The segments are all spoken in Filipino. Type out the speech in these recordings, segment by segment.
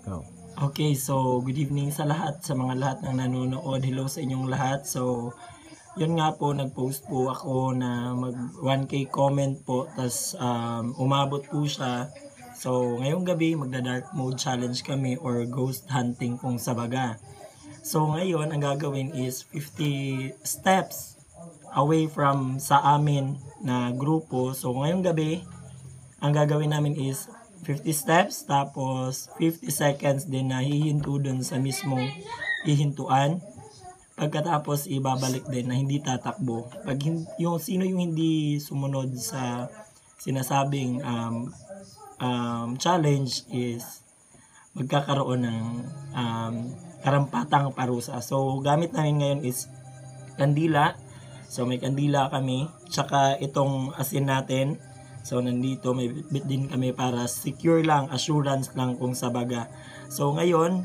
Go. Okay, so good evening sa lahat, sa mga lahat ng nanonood. Hello sa inyong lahat. So, yun nga po, nag-post po ako na mag 1K comment po, tas umabot po siya. So, ngayong gabi, magda-dark mode challenge kami or ghost hunting kung sa baga. So, ngayon, ang gagawin is 50 steps away from sa amin na grupo. So, ngayong gabi, ang gagawin namin is 50 steps, tapos 50 seconds din na hihinto dun sa mismong hihintuan. Pagkatapos ibabalik din na hindi tatakbo. Pag yung sino yung hindi sumunod sa sinasabing challenge is magkakaroon ng karampatang parusa. So gamit namin ngayon is kandila. So may kandila kami, tsaka itong asin natin. So nandito may bit din kami para secure lang, assurance lang kung sa baga. So ngayon,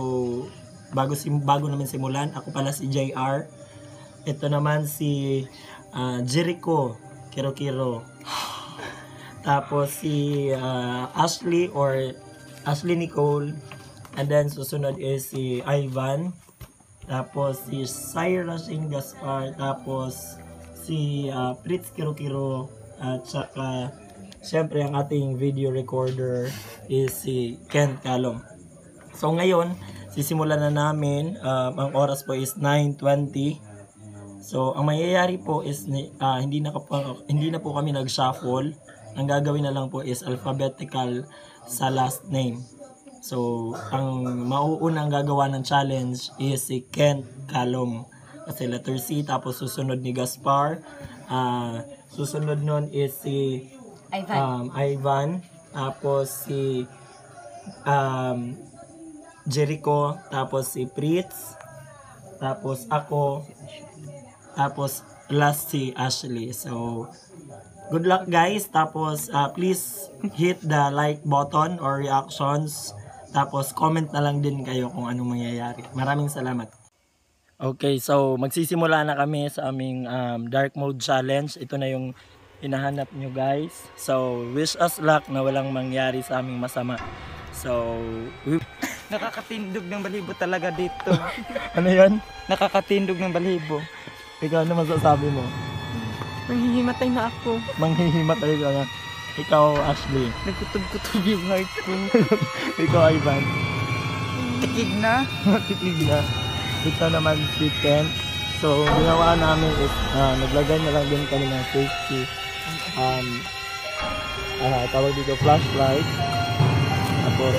bago namin simulan, ako pala si JR. Ito naman si Jericho Kiro. Tapos si Ashley or Ashley Nicole. And then susunod is si Ivan. Tapos si Syra Shane Gaspar. Tapos si Fritz Kiro. At saka, syempre ang ating video recorder is si Kent Calom. So ngayon, sisimulan na namin. Ang oras po is 9:20. So ang mangyayari po is hindi na po kami nag-shuffle. Ang gagawin na lang po is alphabetical sa last name. So ang mauunang gagawa ng challenge is si Kent Calom. Kasi letter C, tapos susunod ni Gaspar. Susunod nun is si Ivan, tapos si Jericho, tapos si Fritz, tapos ako, tapos last si Ashley. So good luck guys, tapos please hit the like button or reactions, tapos comment na lang din kayo kung anong mangyayari. Maraming salamat. Okay, so magsisimula na kami sa aming dark mode challenge. Ito na yung hinahanap nyo guys. So wish us luck na walang mangyari sa aming masama. So nakakatindog ng balibo talaga dito. ano yan? Nakakatindog ng balibo. Ikaw ano masasabi mo? Manghihimatay na ako. Manghihimatay ka na. Ikaw Ashley. Nagkutob-kutob yung heart ko. Ikaw Ivan. Tikig na. Tikig na. Ito naman si Kent. So, ginawa namin is naglagay na lang din kami ng safety tawag dito flashlight. Tapos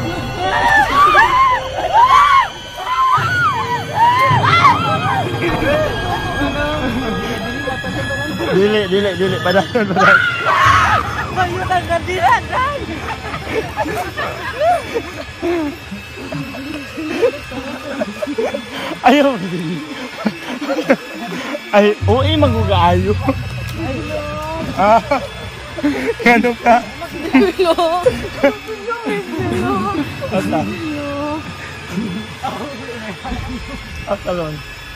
dili padayon. Mayutan ka diyan. Ayaw. Ay, uy, magugaayo. Kano ka? Basta. Asalon.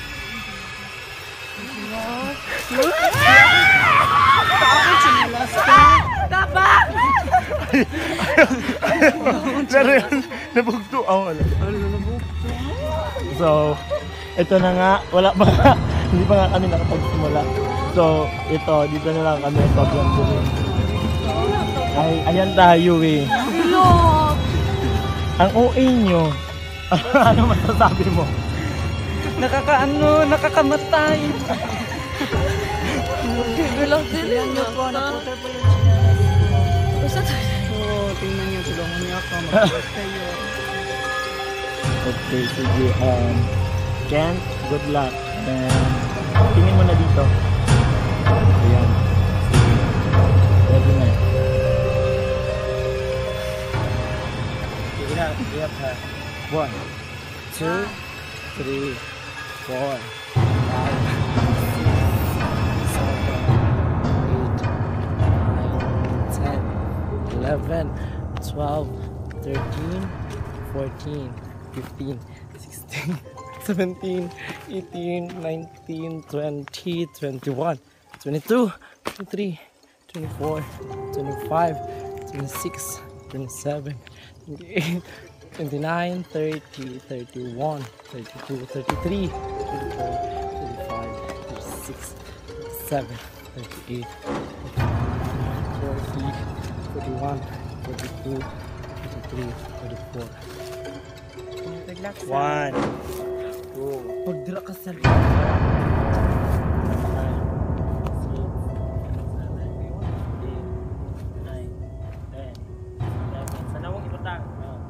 Dapat! Pero yun, nabugto ako. So, ito na nga, wala pa nga, hindi pa nga kami nakapagsimula. So, ito, dito na lang kami sobrang dumi. Ay, ayan tayo eh. Ang OA nyo, ano masasabi mo? Nakakamatay. Gulang sila nyo po, naputer po yung basta tayo. Oo, tingnan nyo sila niya ka. Mag-post kayo. Okay, sige. Ken, good luck. And tingin mo na dito. Ayan. Sige. Ready na. Sige na. Iyap ha. 1, 2, 3, 4, 5, 6, 7, 8, 9, 10, 11, 12, 13, 14, 15, 16, 17, 18, 19, 20, 21, 22, 23, 24, 25, 26, 27, 28, 29, 30, 31, 32, 33, 34, 35, 36, 37, 38, 40, 41, 42, 43, 44. One, two, Pagdira ka sa 5, 6, 7, 8, 9, 10, 11. Sana mong ibutang.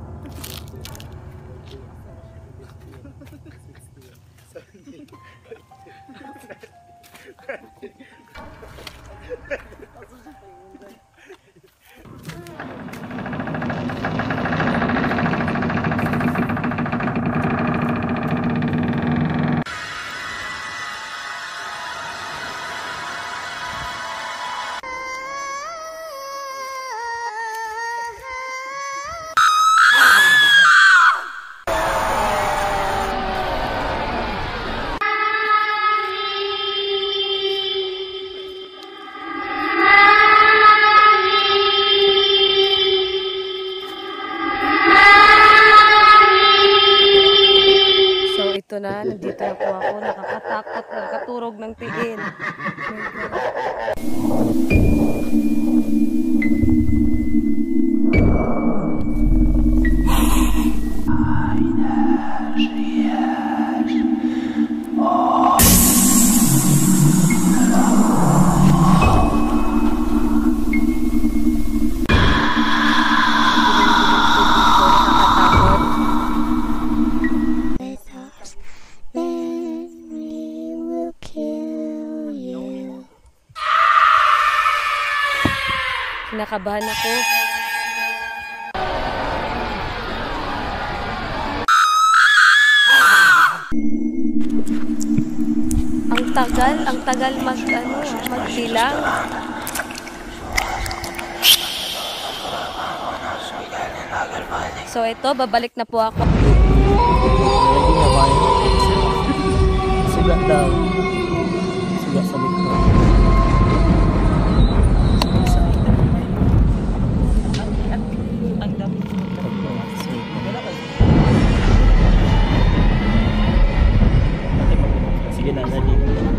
So ito na, nandito na po ako, nakakatakot, nakaturog ng tingin. Kinakabahan ako. Ang tagal magbilang. So ito, babalik na po ako. Ready na ba yun? Sugat daw. Sugat sa likod. ang dami. Sige na, ready.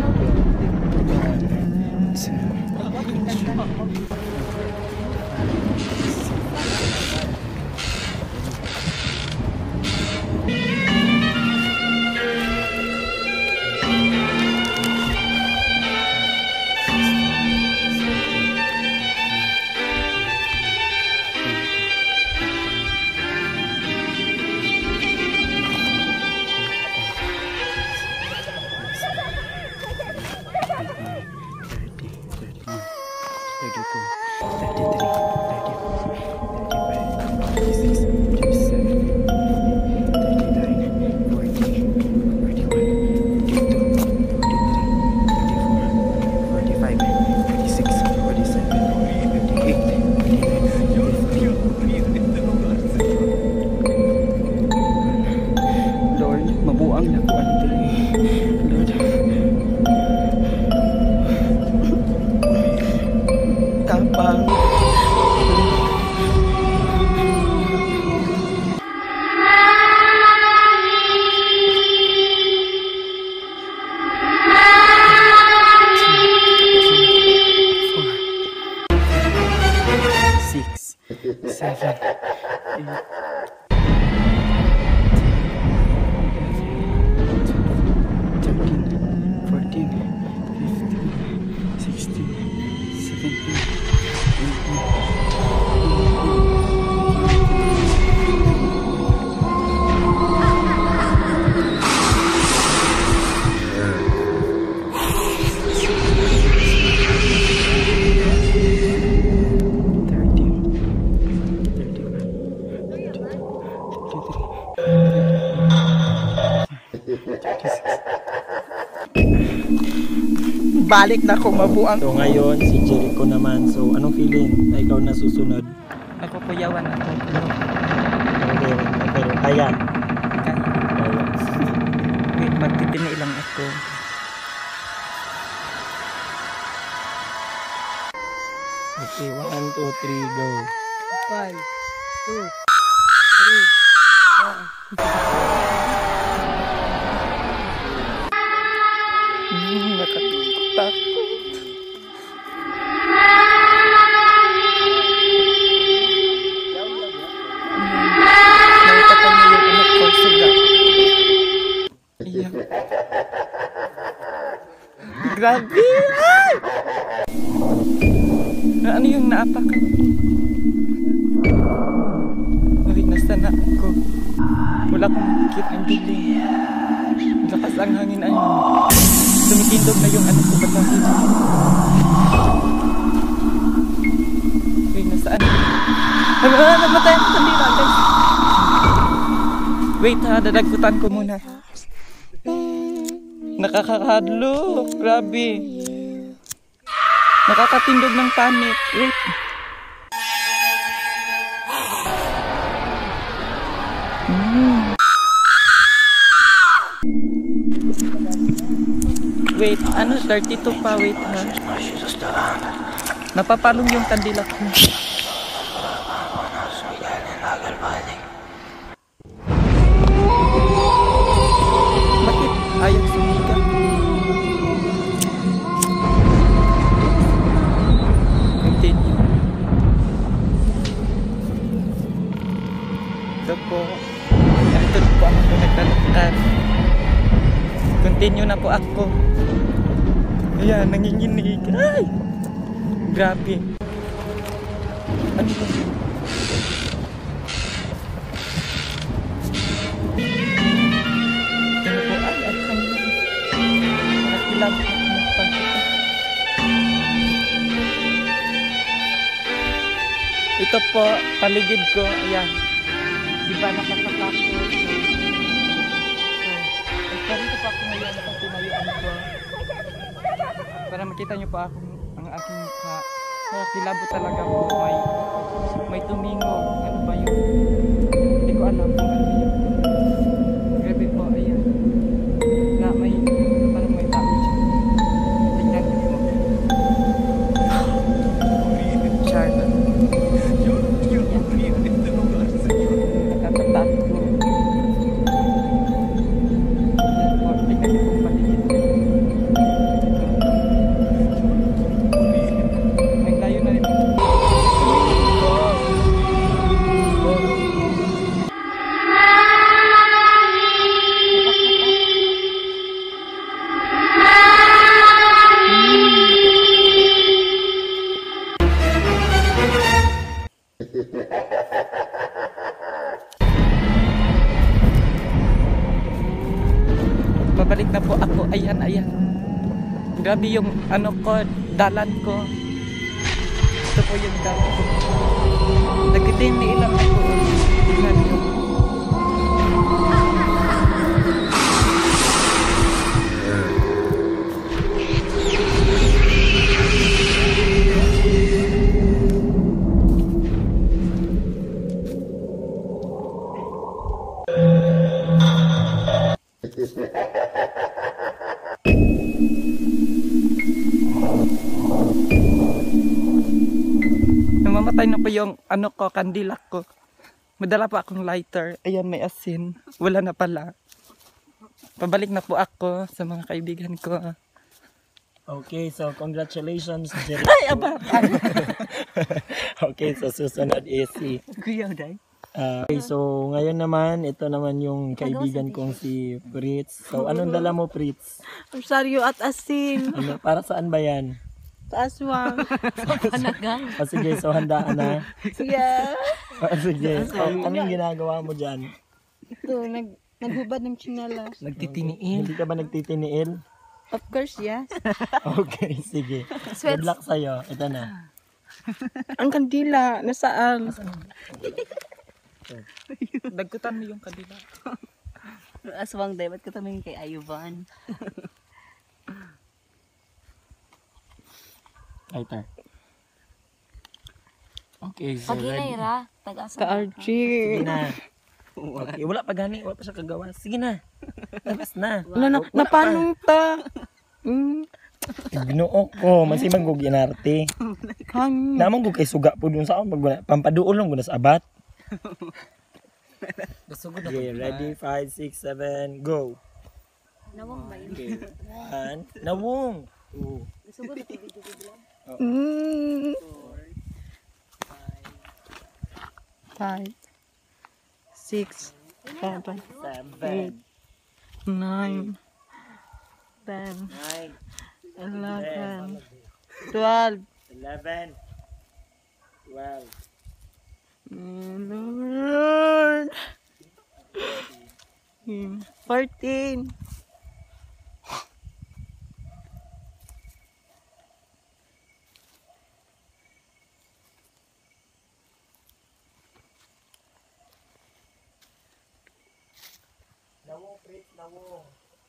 Balik na ko mabuang. So ngayon, si Jericho naman. So anong feeling na ikaw na susunod? Nagpupuyawan ako. Okay, pero kaya. Wait, magtitini lang ako. Okay, 1, 2, 3, go. 1, 2, 3, Grabe! Ay! Ano yung naapakan? Uy, nasa na ako. Wala akong makikita ang dilim. Lakas ang hangin ay tumitindog na yung ano ko ba tayo? Uy, nasaan? Namatay ang kandila, guys. Wait ha, dadagputan ko muna. Nakakahadlo. Grabe. Nakakatindog ng panic. Wait. Wait, ano? 32 pa. Wait ha. Napapalong yung kandila ko. Bakit ayaw sumigat? Continue. Ito po. Ito po ako nagtalakad. Continue na po ako. Ayan, nanginginig. Ay! Grabe. Ano ba? Ito po. Ay, nakikilang po ako. Ito po, paligid ko. Ayan. Diba nakakatakot? Dito pa ako ngayon sa tinayuan ko. Para makita nyo pa ako ang aking mukha. Kilabo talaga po. May tumingog. Ano ba yun? Hindi ko alam kung ano yun. Grabe po, ayan. Na may, parang may tao siya. Tingnan ko po. Charlotte. Nakatatakot. Pabalik na po ako. Ayan, ayan. Grabe yung ano ko, dalan ko. Ito po yung dalan ko. Nagtitindi lang ako. Tingnan nyo. Namamatay na po yung ano ko, kandila ko. Madala pa akong lighter. Ayan, may asin. Wala na pala. Pabalik na po ako sa mga kaibigan ko. Okay, so congratulations, Jericho. Ay, aba! Okay, so susunod is si... Kuya, day. Okay, so ngayon naman, ito naman yung kaibigan kong si Fritz. So anong dala mo, Fritz? Ang saryo at asin. Ano, para saan ba yan? Sa aswang. O sige, so handaan na. Sige. O sige, so, anong ginagawa mo dyan? Ito, naghubad ng tsinelas. Nagtitiniin. Hindi ka ba nagtitiniil? Of course, yes. Okay, sige. Good luck sa'yo. Ito na. Ang kandila, nasaan? Dagkutan mo yung kandila. Aswang day, ba't ka tumingin kay Ayuban? Lighter. Okay, so ready. Ka-Archie. Sige na. Okay, wala pa gani. Wala pa siya kagawa. Sige na. Labas na. Napanong ta. Ginoo ko. Masimang ko ginarte. Naman ko kay suga po dun sa akong pampaduol lang ko na sa abat. Okay, ready? 5, 6, 7, go. Nawang ba yun? Okay. 1. Nawong. 2. 5, 6, 7, 7. 9, 10, 9. 11, 12. 11, 12, Lord. 14. Lawong, Fritz, lawong.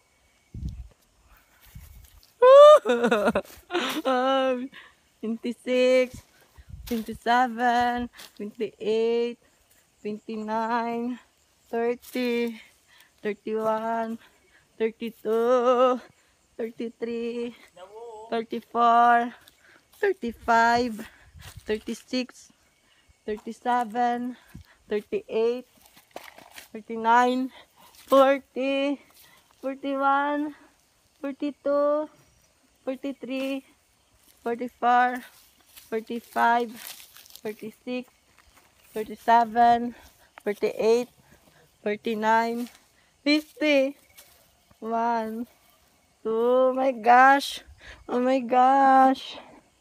26, 27, 28, 29, 30, 31, 32, 33, 34, 35, 36, 37, 38, 39, 40, 41, 42, 43, 44, 45, 46, 47, 48, 49, 50, 1, 2, oh my gosh, oh my gosh,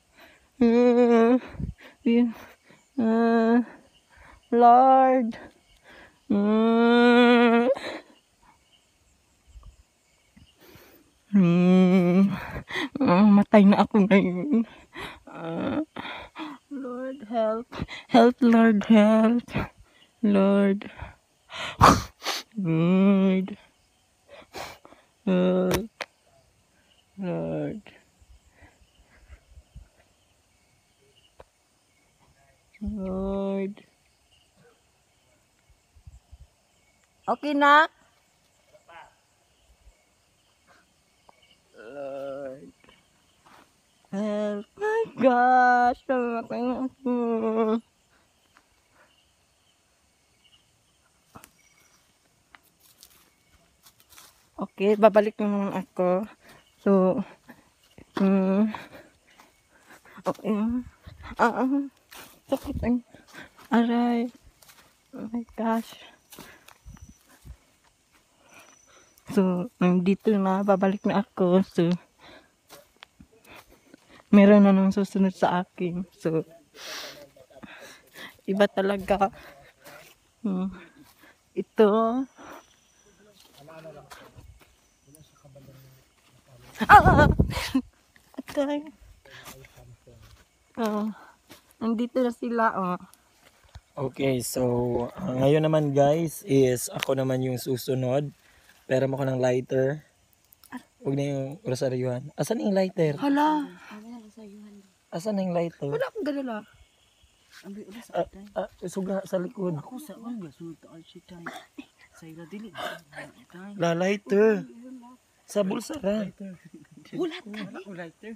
Lord, matay na ako ngayon. Lord, help. Help, Lord, help. Lord. Lord. Help. Lord. Lord. Okay na? Lord. Help. My gosh. Namatay na ako. Okay, babalik na naman ako. So, okay. Sakit ang aray. Oh my gosh. So, nandito na, babalik na ako. So, meron na nang susunod sa akin. So, iba talaga. Ito. Okay. Nandito na sila. Okay, so ngayon naman guys is ako naman yung susunod. Pera mo ko ng lighter. Huwag na yung rosaryuhan. Asan yung lighter? Hala. Asan yung lighter? Wala akong galala. Suga sa likod. Ako sa mga sunod to Archie time. Sa ila dili. La lighter. Sa bulsa ra. Ulat ka. Lighter.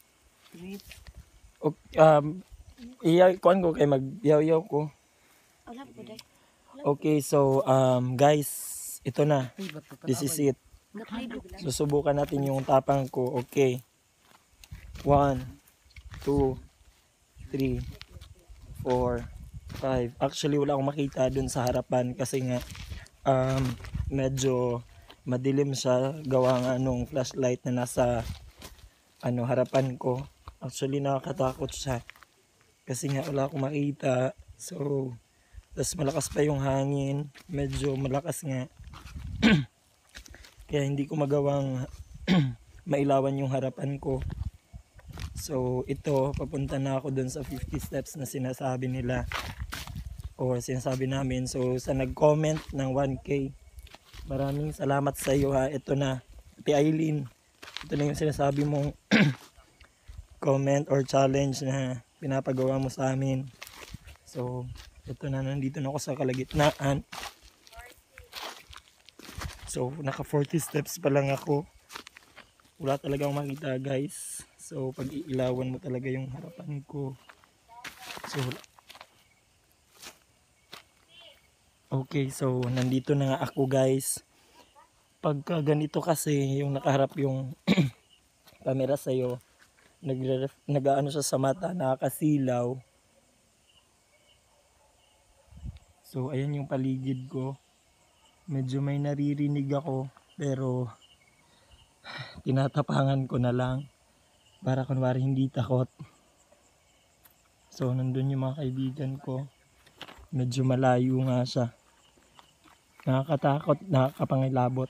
Iyaw kuan ko kay magyaw-yaw ko. Wala po day. Okay, so guys, ito na. This is it. Susubukan natin yung tapang ko. Okay. 1, 2, 3, 4, 5. Actually, wala akong makita dun sa harapan kasi nga medyo madilim siya gawa nga nung flashlight na nasa harapan ko. Actually, nakakatakot siya kasi nga wala akong makita. So, tas malakas pa yung hangin. Medyo malakas nga. Kaya hindi ko magawang mailawan yung harapan ko. So ito, papunta na ako dun sa 50 steps na sinasabi nila or sinasabi namin. So sa nag-comment ng 1K, maraming salamat sa iyo ha. Ito na, Ate Aileen, ito na yung sinasabi mong comment or challenge na pinapagawa mo sa amin. So ito na, nandito na ako sa kalagitnaan. So naka 40 steps pa lang ako. Wala talaga akong makita guys. So pag iilawan mo talaga yung harapan ko. So okay, so nandito na nga ako guys. Pagka ganito kasi yung nakaharap yung camera sa'yo, nag-ano siya sa mata, nakakasilaw. So ayan yung paligid ko. Medyo may naririnig ako pero tinatapangan ko na lang. Para kunwari hindi takot. So, nandun yung mga kaibigan ko. Medyo malayo nga siya. Nakakatakot, nakakapangilabot.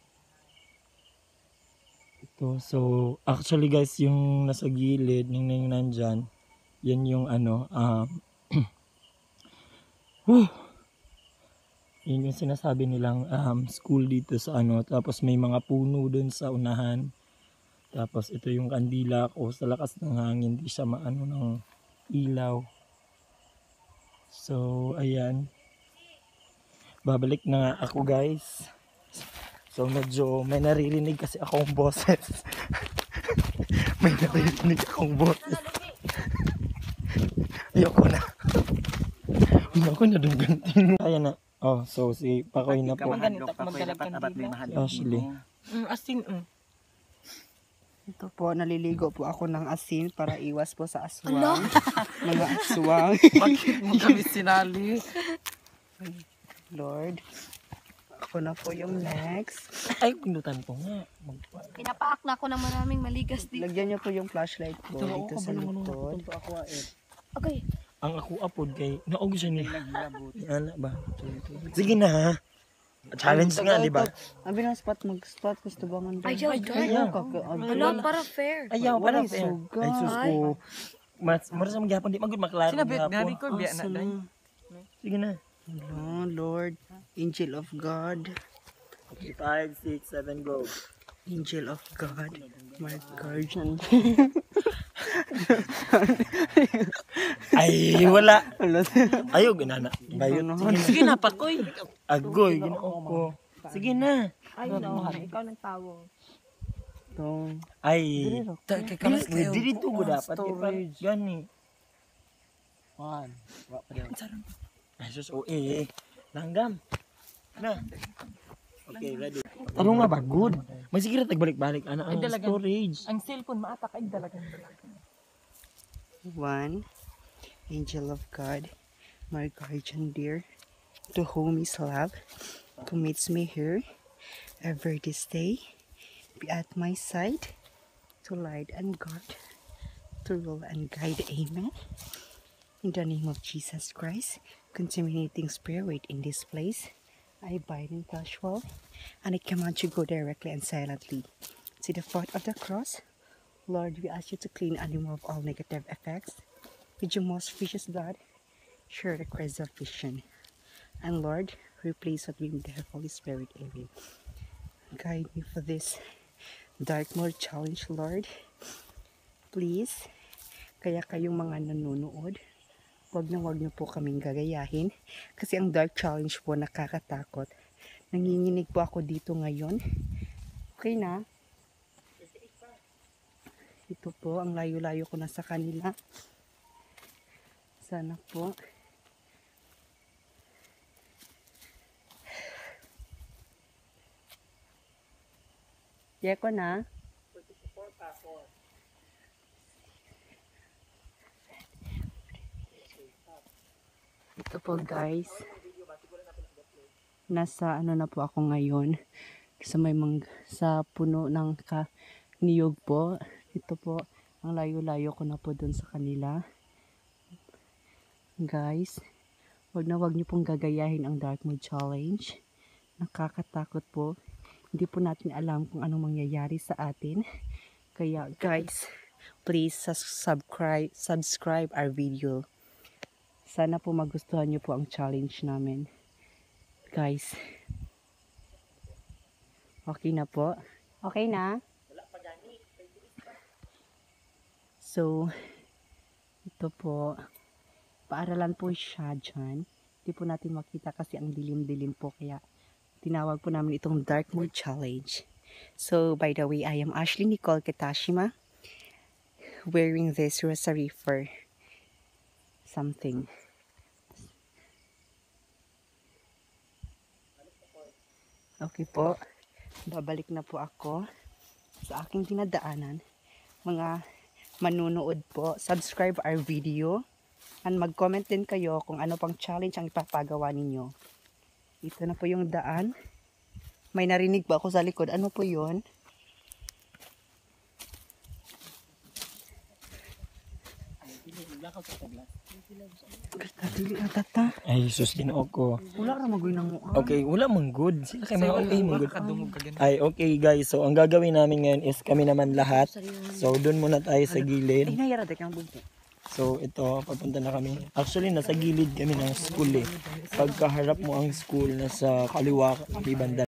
Ito, so, actually guys, yung nasa gilid, yung nandyan, yan yung yun yung sinasabi nilang school dito sa tapos may mga puno dun sa unahan. Tapos ito yung kandila ko, sa lakas ng hangin, di siya maano ng ilaw. So, ayan. Babalik na nga ako guys. So, medyo may naririnig kasi akong boses. May naririnig akong boses. Ayoko na. Ayoko na dun ganting. Ayan na. Oh, so si Pakoy na po. Si Ashley. Asin. Ito po, naliligo po ako ng asin para iwas po sa aswang. Mga aswang. Bakit mo kami sinali? Lord. Ako na po yung next. Ay, pinutan ko nga. Pinapaak na ako ng maraming maligas dito. Lagyan niyo po yung flashlight po dito sa likod. Okay. Ang ako apod kay naog siya ni. Ana ba? Sige na ha. Challenge nga, di ba? Ang binang spot, mag-spot, gusto bangan ba? Ayaw, Ayaw, Wala, para fair. Ayaw, Wala, parang fair. suga. Ay, sus ko. Mas, mara sa magyapon, di magod maklaro Sinabi, magyapon. nari ko, biya na day. Sige na. Oh, Lord, Angel of God, Okay, 5, 6, 7, go. Angel of God, my guardian. Ay, wala. Ayaw, ginana. Bayot. Sige na, Pakoy. Agoy, ginoo ko. Sige na. Ay, no. Ikaw ng tawong. Itong, Ay. Kamas kayo. Dito ko dapat. Storage. Gani. Juan. Ay, sus, langgam. Na. Okay, ready. Ano nga ba? Good. May sige na tagbalik-balik. Ano ang dalagan. storage? Ang cellphone maatak ay dalaga. one, Angel of God, my guardian dear, to whom is love, commits me here, ever this day, be at my side, to light and guard, to rule and guide, amen. In the name of Jesus Christ, contaminating spirit in this place, I abide in casual, and I command you go directly and silently to the foot of the cross. Lord, we ask you to clean and remove all negative effects. With your most precious blood, share the crest of vision. And Lord, replace it with the Holy Spirit. Amen. Guide me for this dark mode challenge, Lord. Please, kaya kayong mga nanonood, wag niyo po kaming gagayahin. Kasi ang dark challenge po nakakatakot. Nanginginig po ako dito ngayon. Okay na? Ito po, ang layo-layo ko na sa kanila. Sana po. Yeko na. Ito po guys. Nasa ano na po ako ngayon. Sa sa puno ng niyog po. Ito po, ang layo-layo ko na po dun sa kanila. Guys, wag niyo pong gagayahin ang Dark Mode Challenge. Nakakatakot po. Hindi po natin alam kung anong mangyayari sa atin. Kaya guys, please subscribe our video. Sana po magustuhan niyo po ang challenge namin. Guys, okay na po? Okay na? So, ito po, paaralan po siya dyan. Hindi po natin makita kasi ang dilim-dilim po. Kaya, tinawag po namin itong Dark Mode Challenge. So, by the way, I am Ashley Nicole Kitashima. Wearing this rosary for something. Okay po. Babalik na po ako sa aking dinadaanan. Mga manunood po, subscribe our video and mag-comment din kayo kung ano pang challenge ang ipapagawa ninyo. Ito na po yung daan. May narinig ba ako sa likod? Ano po yun? Dili na tata. Ay, sus, Ginoo ko. Wala ra magoy nang mo. Okay, wala mong good. Sila kayo mga okay mong good. Kadungog ka ganun. Ay, okay guys. So, ang gagawin namin ngayon is kami naman lahat. So, doon muna tayo sa gilid. Ay nayara dek ang bunti. So, ito, papunta na kami. Actually, nasa gilid kami ng school eh. Pagkaharap mo ang school, nasa kaliwa, kami banda